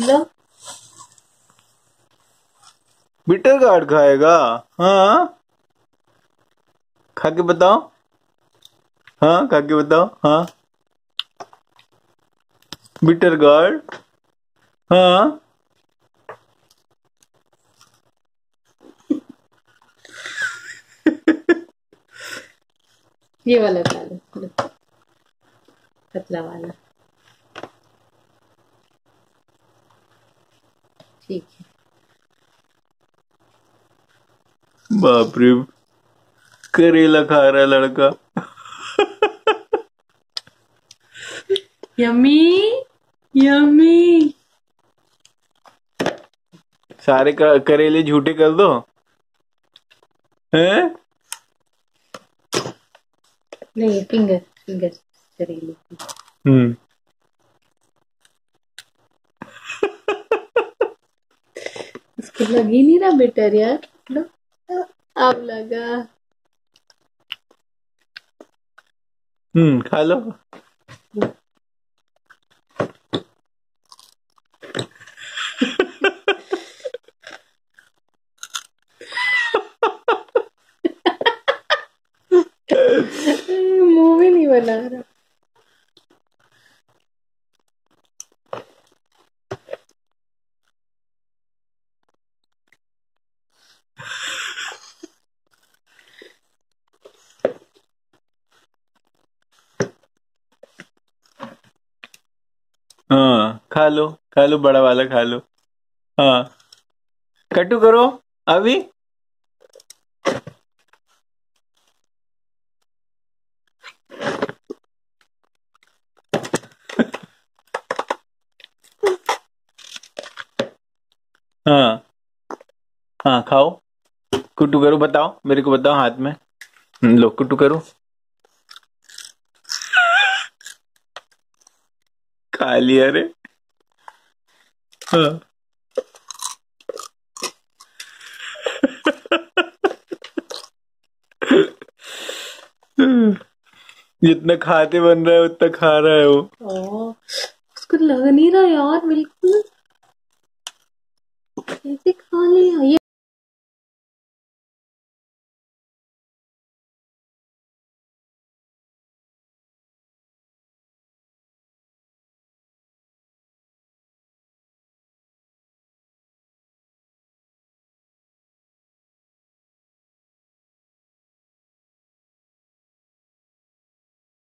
लो। Bitter gourd खाएगा? हाँ, खा के बताओ। हाँ, खा के बताओ। हाँ, बिटर गार्ड। हाँ। ये वाला खा लो, लो, पतला वाला। ठीक है। बाप रे, करेला खा रहा है लड़का। Yummy yummy. सारे करेले झूठे कर दो। हैं? नहीं, फिंगर फिंगर करेले की। हम्म। इसको लग ही नहीं रहा बेटर यार। लो, अब लगा। खा लो। मुंह में नहीं बना रहा। हाँ, खा लो, बड़ा वाला खा लो। हाँ, कट्टू करो अभी। हाँ, हाँ, खाओ। कुट्टू करो, बताओ मेरे को, बताओ हाथ में। लो, कुट्टू करो। खा लिया रे। हाँ। जितना खाते बन रहा है उतना खा रहा है वो। उसको लग नहीं रहा यार बिल्कुल। कैसे खा लिया ये।